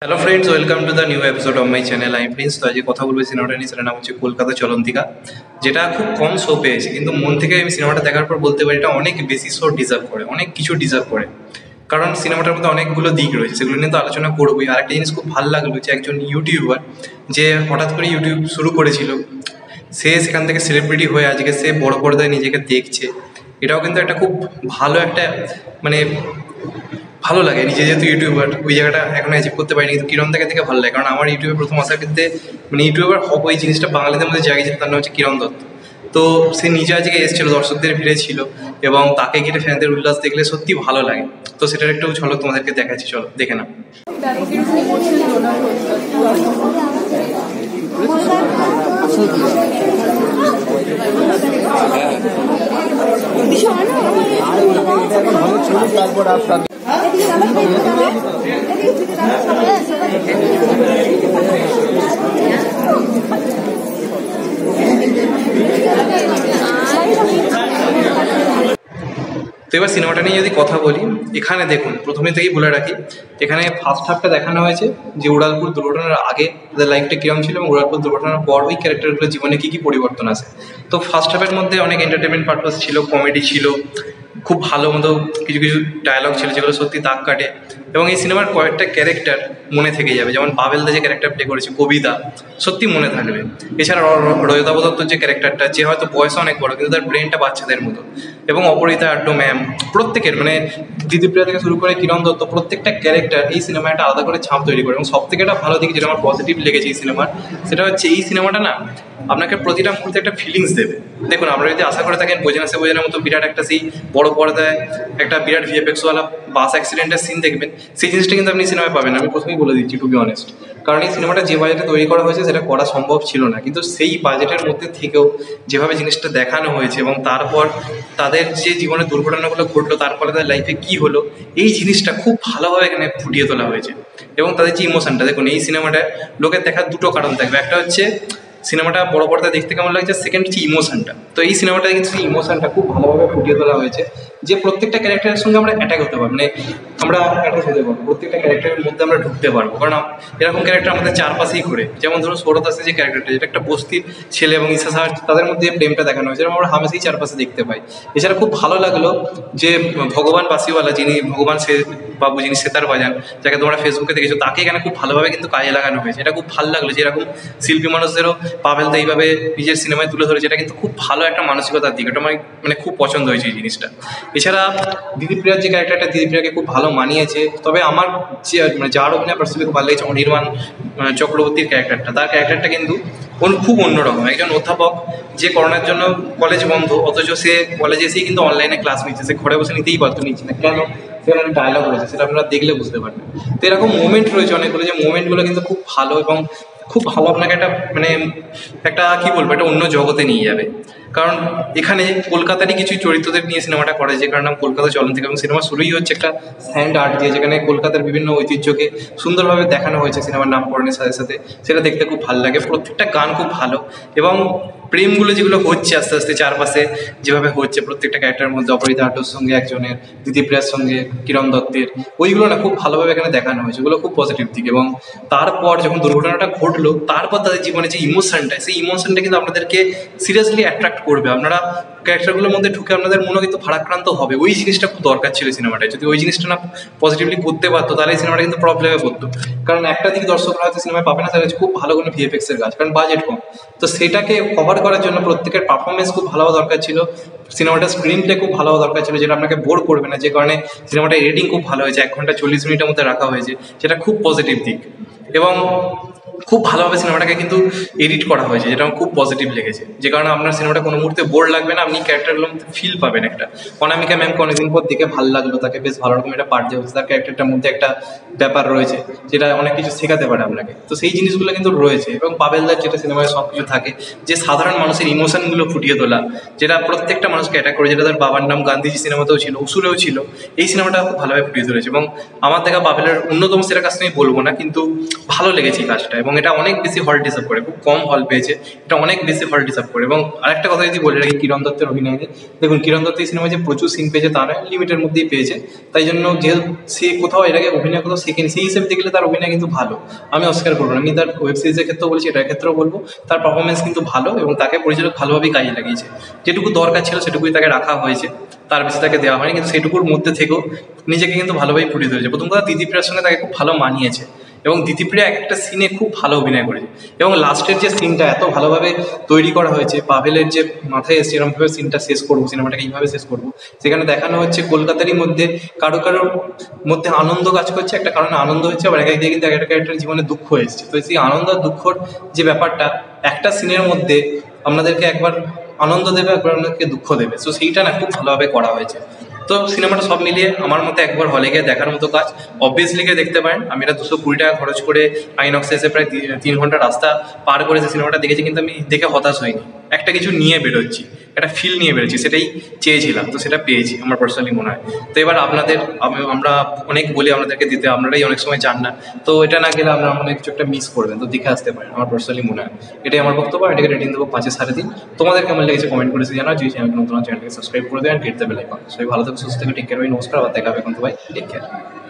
Hello friends, welcome to the new episode of my channel. আমি প্রিন্স। তো আজকে কথা বলবো সিনেমাটা নিয়ে। সেটার নাম হচ্ছে কলকাতা চলন্তিকা, যেটা খুব কম শো পেয়েছে, কিন্তু মন থেকে আমি সিনেমাটা দেখার পর বলতে পারি এটা অনেক বেশি শো ডিজার্ভ করে, অনেক কিছু ডিজার্ভ করে। কারণ সিনেমাটার মধ্যে অনেকগুলো দিক রয়েছে, সেগুলো নিয়ে তো আলোচনা করবোই। আরেকটা জিনিস খুব ভালো লাগলো যে একজন ইউটিউবার যে হঠাৎ করে ইউটিউব শুরু করেছিল, সে সেখান থেকে সেলিব্রিটি হয়ে আজকে সে বড় পর্দায় নিজেকে দেখছে। এটাও কিন্তু একটা খুব ভালো একটা মানে ভালো লাগে। নিজে যেহেতু ইউটিউবার, ওই জায়গাটা এখন অ্যাচিভ করতে পারিনি, কিন্তু কিরণ দাকে থেকে ভালো লাগে। কারণ আমার ইউটিউবে প্রথম আসার ক্ষেত্রে মানে ইউটিউবার হব এই জিনিসটা বাঙালিদের মধ্যে জাগিয়েছে, তার নাম হচ্ছে কিরণ দত্ত। তো সে নিজে আজকে এসেছিল, দর্শকদের ভিড়ে ছিল, এবং তাকে ঘিরে ফ্যানদের উল্লাস দেখলে সত্যি ভালো লাগে। তো সেটার একটু ঝলক তোমাদেরকে দেখাচ্ছি, চলো দেখে নাও। তো এবার সিনেমাটা নিয়ে যদি কথা বলি, এখানে দেখুন প্রথমে থেকেই বলে রাখি, এখানে ফার্স্ট হাফটা দেখানো হয়েছে যে উড়ালপুর দুর্ঘটনার আগে তাদের লাইফটা কিরম ছিল, এবং উড়ালপুর দুর্ঘটনার পর ওই ক্যারেক্টারগুলোর জীবনে কী কী পরিবর্তন আসে। তো ফার্স্ট হাফের মধ্যে অনেক এন্টারটেনমেন্ট পারপাস ছিল, কমেডি ছিল, খুব ভালো মতো কিছু কিছু ডায়লগ ছিল যেগুলো সত্যি দাগ কাটে। এবং এই সিনেমার কয়েকটা ক্যারেক্টার মনে থেকে যাবে, যেমন পাভেল দা যে ক্যারেক্টার প্লে করেছে কবিতা, সত্যি মনে থাকবে। এছাড়া রয়তাভ দত্তর যে ক্যারেক্টারটা, যে হয়তো বয়সে অনেক বড় কিন্তু তার ব্রেনটা বাচ্চাদের মতো, এবং অপরিতা আড্ডু ম্যাম, প্রত্যেকের মানে দিদিপ্রিয়া থেকে শুরু করে কিরণ দত্ত, প্রত্যেকটা ক্যারেক্টার এই সিনেমায় একটা আলাদা করে ছাপ তৈরি করে। এবং সব থেকে একটা ভালো দিক যেটা আমার পজিটিভ লেগেছে এই সিনেমার, সেটা হচ্ছে এই সিনেমাটা না আপনাকে প্রতিটা মুহূর্তে একটা ফিলিংস দেবে। দেখুন, আমরা যদি আশা করে থাকেন বোঝে না সে বোঝানোর মতো বিরাট একটা সেই বড় পর্দায় একটা বিরাট ভিএফএক্সওয়ালা বাস অ্যাক্সিডেন্টের সিন দেখবেন, সেই জিনিসটা কিন্তু আপনি সিনেমায় পাবেন না। আমি প্রথমেই বলে দিচ্ছি, টু বি অনেস্ট। কারণ এই সিনেমাটা যে বাজেটে তৈরি করা হয়েছে সেটা করা সম্ভব ছিল না, কিন্তু সেই বাজেটের মধ্যে থেকেও যেভাবে জিনিসটা দেখানো হয়েছে, এবং তারপর তাদের যে জীবনে দুর্ঘটনাগুলো ঘটলো, তারপরে তাদের লাইফে কী হলো, এই জিনিসটা খুব ভালোভাবে এখানে ফুটিয়ে তোলা হয়েছে। এবং তাদের যে ইমোশনটা, দেখুন এই সিনেমাটায় লোকের দেখার দুটো কারণ থাকবে। একটা হচ্ছে সিনেমাটা বড় পর্দায় দেখতে কেমন লাগছে, সেকেন্ড হচ্ছে ইমোশনটা। তো এই সিনেমাটায় কিন্তু সেই ইমোশনটা খুব ভালোভাবে ফুটিয়ে তোলা হয়েছে, যে প্রত্যেকটা ক্যারেক্টারের সঙ্গে আমরা অ্যাটাক হতে পারবো, মানে আমরা অ্যাটাচ হতে পারবো, প্রত্যেকটা ক্যারেক্টারের মধ্যে আমরা ঢুকতে পারবো। কারণ এরকম ক্যারেক্টার আমাদের চারপাশেই ঘুরে। যেমন ধরুন সৌরভ দাসের যে ক্যারেক্টারটা, যেটা একটা বস্তির ছেলে, এবং ঈশা সাহা, তাদের মধ্যে প্রেমটা দেখানো হয়েছে, যেরকম আমরা হামেশাই চারপাশে দেখতে পাই। এছাড়া খুব ভালো লাগলো যে ভগবান বাসিওয়ালা, যিনি ভগবান সে বাবু, যিনি সেতার বাজান, যাকে তোমরা ফেসবুকে দেখেছো, তাকে এখানে খুব ভালোভাবে কিন্তু কাজে লাগানো হয়েছে। এটা খুব ভালো লাগলো যে এরকম শিল্পী মানুষদেরও পাভেলদা এইভাবে নিজের সিনেমায় তুলে ধরেছে। এটা কিন্তু খুব ভালো একটা মানসিকতার দিক, এটা মানে খুব পছন্দ হয়েছে এই জিনিসটা। এছাড়া দিদিপ্রিয়ার যে ক্যারেক্টারটা, দিদিপ্রিয়াকে খুব ভালো মানিয়েছে। তবে আমার যে মানে যার অভিনয় পার্সোনালি খুব ভালো লেগেছে, অনির্বাণ চক্রবর্তীর ক্যারেক্টারটা, তার ক্যারেক্টারটা কিন্তু খুব অন্যরকম। একজন অধ্যাপক যে করোনার জন্য কলেজ বন্ধ, অথচ সে কলেজে এসেই কিন্তু অনলাইনে ক্লাস নিচ্ছে। সে ঘরে বসে নিতেই পারতো, নিচ্ছে না কেন, সেখানে একটা ডায়লগ রয়েছে, সেটা আপনারা দেখলে বুঝতে পারবেন। তো এরকম মোমেন্ট রয়েছে অনেকগুলো, যে মোমেন্টগুলো কিন্তু খুব ভালো, এবং খুব ভালো আপনাকে একটা মানে একটা কী বলবো, একটা অন্য জগতে নিয়ে যাবে। কারণ এখানে কলকাতারই কিছু চরিত্রদের নিয়ে সিনেমাটা করে, যে কারণ নাম কলকাতা চলন্তিকা। এবং সিনেমা শুরুই হচ্ছে একটা স্যান্ড আর্ট দিয়ে, যেখানে কলকাতার বিভিন্ন ঐতিহ্যকে সুন্দরভাবে দেখানো হয়েছে সিনেমার নামকরণের সাথে সাথে। সেটা দেখতে খুব ভালো লাগে, প্রত্যেকটা গান খুব ভালো, এবং প্রেমগুলো যেগুলো হচ্ছে আস্তে আস্তে চারপাশে যেভাবে হচ্ছে প্রত্যেকটা ক্যারেক্টারের মধ্যে, অপরিতা আড্ডুর সঙ্গে একজনের, দিদিপ্রিয়ার সঙ্গে কিরণ দত্তের, ওইগুলো না খুব ভালোভাবে এখানে দেখানো হয়েছে। ওগুলো খুব পজিটিভ দিক। এবং তারপর যখন দুর্ঘটনাটা ঘটলো, তারপর তাদের জীবনে যে ইমোশনটা, সেই ইমোশনটা কিন্তু আপনাদেরকে সিরিয়াসলি অ্যাট্রাক্ট করবে। আপনারা ক্যারেক্টারগুলোর মধ্যে ঢুকে আপনাদের মনে কিন্তু ভারাক্রান্ত হবে। ওই জিনিসটা খুব দরকার ছিল সিনেমাটায়। যদি ওই জিনিসটা না পজিটিভলি করতে পারতো, তাহলে এই সিনেমাটা কিন্তু প্রবলেমে পড়তো। কারণ একটা দিক দর্শকরা হয়তো সিনেমায় পাবে না, সেটা হচ্ছে খুব ভালো কোনো ভিএফএক্সের কাজ, কারণ বাজেট কম। তো সেটাকে কভার করার জন্য প্রত্যেকের পারফরমেন্স খুব ভালো হওয়া দরকার ছিল, সিনেমাটার স্ক্রিন প্লে খুব ভালো হওয়া দরকার ছিল, যেটা আপনাকে বোর করবে না। যে কারণে সিনেমাটা এডিটিং খুব ভালো হয়েছে, 1 ঘন্টা 40 মিনিটের মধ্যে রাখা হয়েছে, যেটা খুব পজিটিভ দিক। এবং খুব ভালোভাবে সিনেমাটাকে কিন্তু এডিট করা হয়েছে, যেটা আমার খুব পজিটিভ লেগেছে। যে কারণে আপনার সিনেমাটা কোনো মুহূর্তে বোর লাগবে না, আপনি ক্যারেক্টারগুলোর মধ্যে ফিল পাবেন একটা। অনামিকা ম্যামকে অনেকদিন পর দেখে ভালো লাগলো, তাকে বেশ ভালো রকম একটা পার্ট দেওয়া হচ্ছে। তার ক্যারেক্টারটার মধ্যে একটা ব্যাপার রয়েছে যেটা অনেক কিছু শেখাতে পারে আপনাকে। তো সেই জিনিসগুলো কিন্তু রয়েছে। এবং পাভেলদার যেটা সিনেমায় সব কিছু থাকে, যে সাধারণ মানুষের ইমোশনগুলো ফুটিয়ে তোলা, যেটা প্রত্যেকটা মানুষকে অ্যাটাক করে, যেটা তার বাবার নাম গান্ধীজি সিনেমাতেও ছিল, উসুরেও ছিল, এই সিনেমাটা খুব ভালোভাবে ফুটিয়ে তুলেছে। এবং আমার দেখা পাভেলের অন্যতম সেরা কাজটা আমি বলবো না, কিন্তু ভালো লেগেছে এই কাজটা। এবং এটা অনেক বেশি হল ডিজার্ভ করে, খুব কম হল পেয়েছে, এটা অনেক বেশি হল ডিজার্ভ করে। এবং আরেকটা কথা যদি বলে রাখি কিরণ দত্তের অভিনয় নিয়ে, দেখুন কিরণ দত্ত এই সিনেমায় যে প্রচুর সিন পেয়েছে তা নয়, লিমিটের মধ্যেই পেয়েছে। তাই জন্য যেহেতু সে কোথাও এর আগে অভিনয় কোথাও সেকেন্ড সেই হিসেবে দেখলে তার অভিনয় কিন্তু ভালো, আমি অস্বীকার করবো না। আমি তার ওয়েব সিরিজের ক্ষেত্রেও বলছি, এটার ক্ষেত্রেও বলবো তার পারফরমেন্স কিন্তু ভালো এবং তাকে পরিচালক ভালোভাবেই কাজে লাগিয়েছে। যেটুকু দরকার ছিল সেটুকুই তাকে রাখা হয়েছে, তার বেশি তাকে দেওয়া হয়নি, কিন্তু সেটুকুর মধ্যে থেকেও নিজেকে কিন্তু ভালোভাবেই ফুটিয়ে তুলেছে। প্রথম কথা দিতিপ্রিয়ার সঙ্গে তাকে খুব ভালো মানিয়েছে এবং দিতিপ্রিয়া একটা সিনে খুব ভালো অভিনয় করেছে এবং লাস্টের যে সিনটা এত ভালোভাবে তৈরি করা হয়েছে, পাভেলের যে মাথায় এসছে এরকমভাবে সিনটা শেষ করবো, সিনেমাটাকে এইভাবে শেষ করবো, সেখানে দেখানো হচ্ছে কলকাতারই মধ্যে কারো কারোর মধ্যে আনন্দ কাজ করছে, একটা কারণে আনন্দ হচ্ছে, আবার একা দিয়ে কিন্তু একটা ক্যারেক্টার জীবনে দুঃখ এসছে। তো সেই আনন্দ আর দুঃখর যে ব্যাপারটা একটা সিনের মধ্যে আপনাদেরকে একবার আনন্দ দেবে, একবার আপনাদেরকে দুঃখ দেবে, তো সেইটা না খুব ভালোভাবে করা হয়েছে। তো সিনেমাটা সব মিলিয়ে আমার মতে একবার হলে গিয়ে দেখার মতো কাজ, অবভিয়াসলি গিয়ে দেখতে পারেন। আমি এটা 220 টাকা খরচ করে আইনক্সে এসে প্রায় 3 ঘন্টা রাস্তা পার করে যে সিনেমাটা দেখেছি, কিন্তু আমি দেখে হতাশ হইনি, একটা কিছু নিয়ে বেরোচ্ছি, একটা ফিল নিয়ে বেরোচ্ছি, সেটাই চেয়েছিলাম, তো সেটা পেয়েছি আমার পার্সোনালি মনে হয়। তো এবার আপনাদের আমরা অনেক বলি আপনাদেরকে দিতে, আপনারাই অনেক সময় চান না, তো এটা না গেলে আপনারা অনেক কিছু একটা মিস করবেন, তো দেখে আসতে পারেন আমার পার্সোনালি মনে হয়। এটাই আমার বক্তব্য, এটাকে রেটিং দেবো 5-এর 3.5। তোমাদের কেমন লেগেছে কমেন্ট করে জানাও, যে চ্যানেলকে নতুন চ্যানেলকে সাবস্ক্রাইব করে দেবেন, গেট দেবে লাইক। সবাই ভালো থাকবে, সুস্থ থেকে, টেক কেয়ার, নমস্কার, আবার দেখা হবে এখন, তো ভাই টেক কেয়ার।